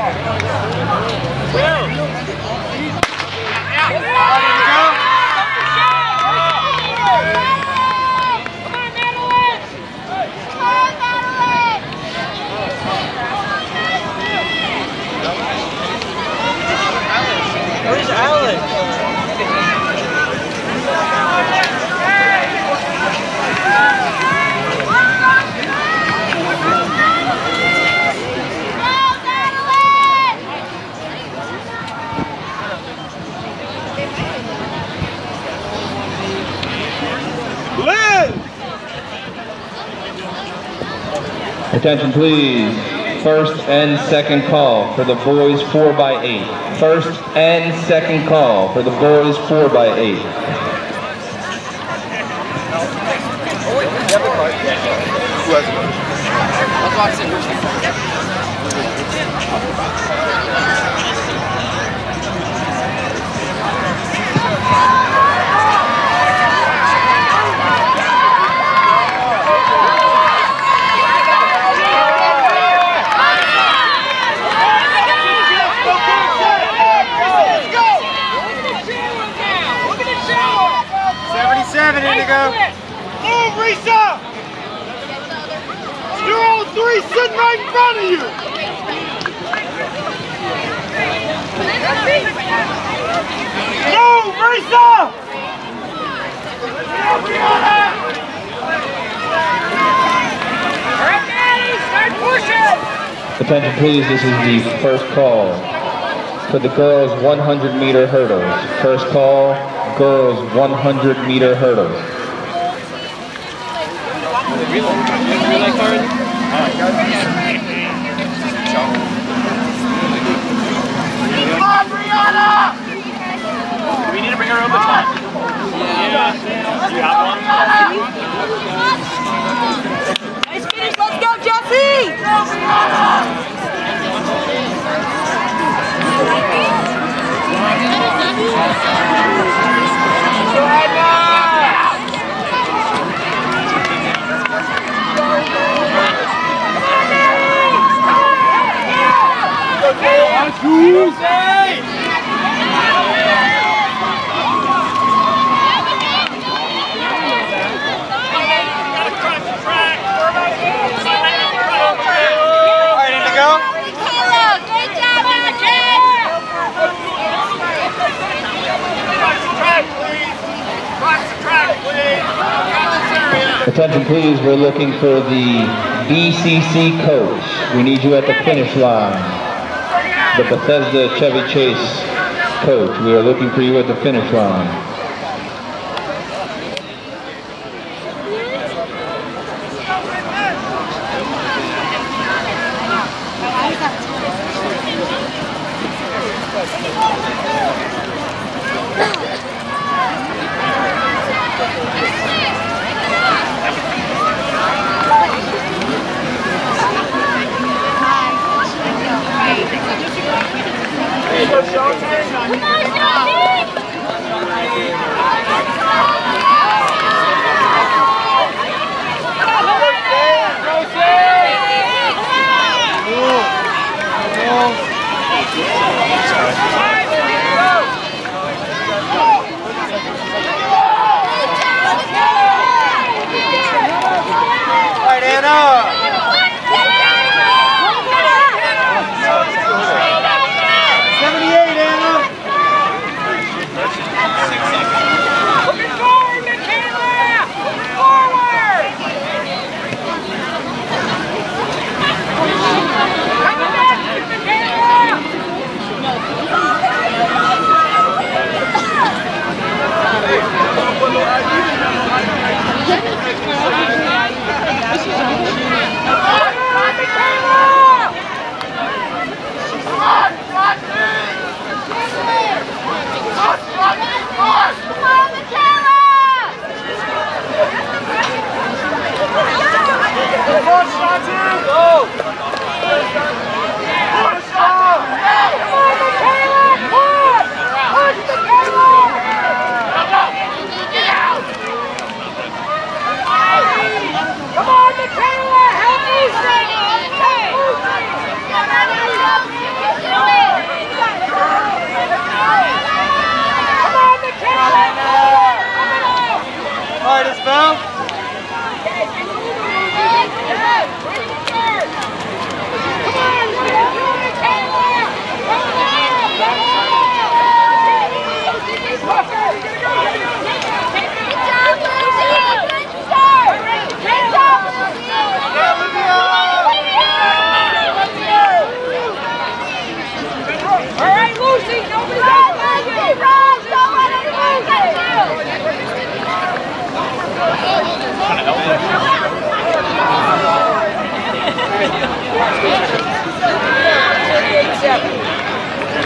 Where's Alan? Attention please. First and second call for the boys 4x8. First and second call for the boys 4x8. Move, Risa! You're all three sitting right in front of you! Move, Risa! Attention please, this is the first call for the girls 100-meter hurdles. First call, girls 100-meter hurdles. Relay card? Come on, Brianna! Do we need to bring her over the top? Yeah. Do you have one? Nice finish, let's go, Jesse! Go, Brianna! Go ahead now! Attention please, we're looking for the BCC coach. We need you at the finish line. The Bethesda Chevy Chase coach, we are looking for you at the finish line.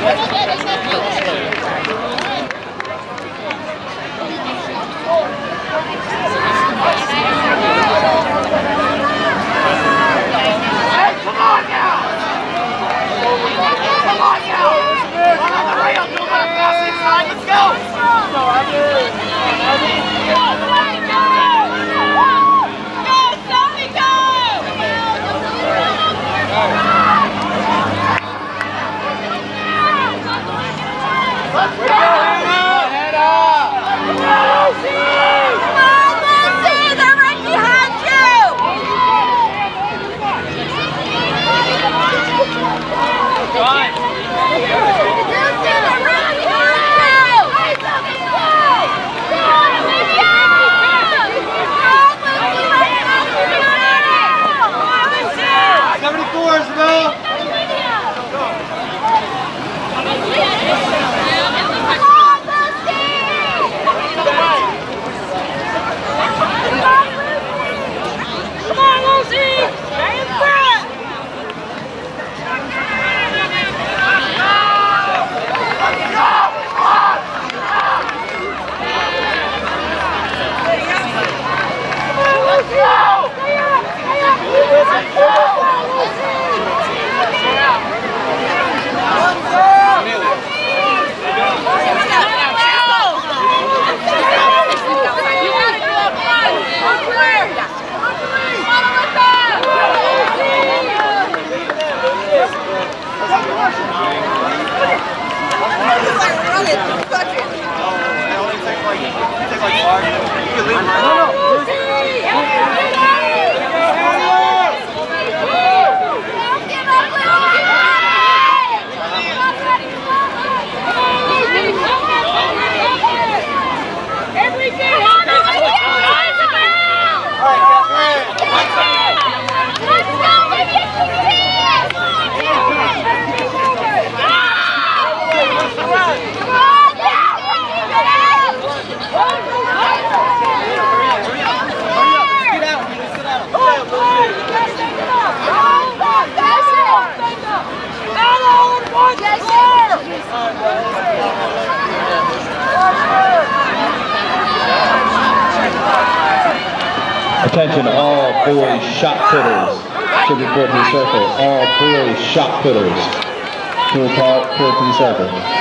Attention, all boys shot putters to report to the circle. All boys shot putters to report to the circle.